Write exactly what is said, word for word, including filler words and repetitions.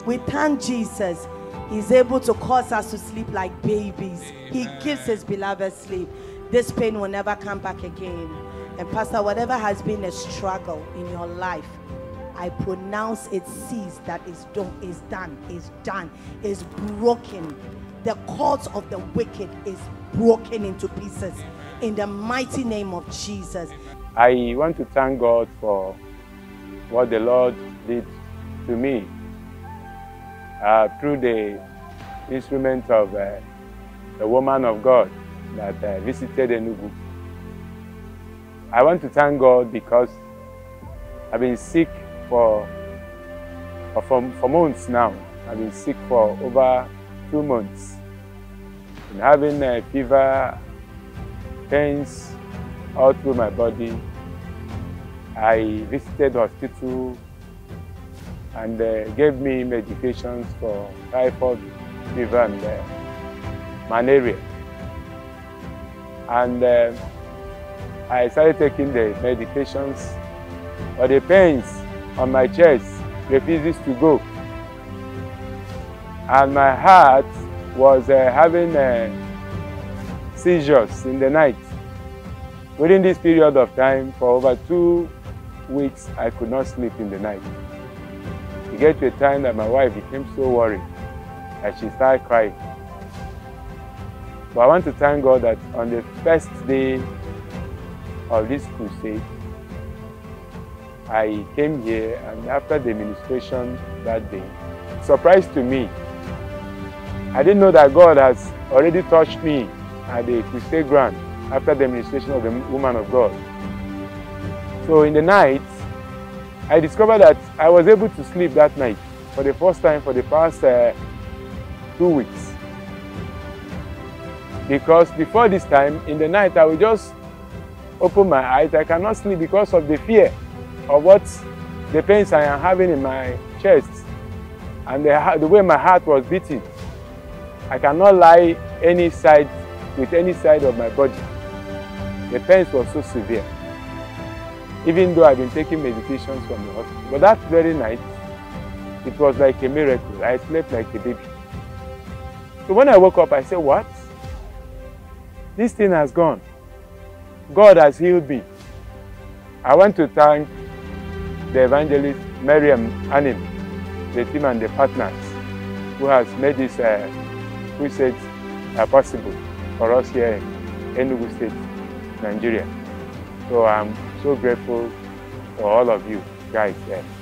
We thank Jesus. He's able to cause us to sleep like babies. He gives his beloved sleep. This pain will never come back again. And Pastor, whatever has been a struggle in your life, I pronounce it cease, that is done, is done, is done, is broken. The cords of the wicked is broken into pieces in the mighty name of Jesus. I want to thank God for what the Lord did to me uh, through the instrument of uh, the woman of God that uh, visited Enugu. I want to thank God because I've been sick for, for, for months now. I've been sick for over two months. Been having a fever, pains all through my body. I visited hospital and uh, gave me medications for typhoid fever and uh, malaria. And uh, I started taking the medications, but the pains on my chest refuses to go. And my heart was uh, having uh, seizures in the night. Within this period of time, for over two weeks, I could not sleep in the night. It got to a time that my wife became so worried that she started crying. But I want to thank God that on the first day of this crusade, I came here, and after the ministration that day, surprise to me, I didn't know that God has already touched me at the crusade ground after the ministration of the woman of God. So in the night, I discovered that I was able to sleep that night for the first time for the past uh, two weeks. Because before this time, in the night, I would just open my eyes. I cannot sleep because of the fear of what the pains I am having in my chest and the, the way my heart was beating. I cannot lie any side with any side of my body. The pains were so severe, even though I've been taking medications from the hospital. But that very night, it was like a miracle. I slept like a baby. So when I woke up, I said, what? This thing has gone. God has healed me. I want to thank the evangelist Miriam Anim, the team and the partners who has made this uh, crusade uh, possible for us here in Enugu State, Nigeria. So I'm so grateful for all of you guys there.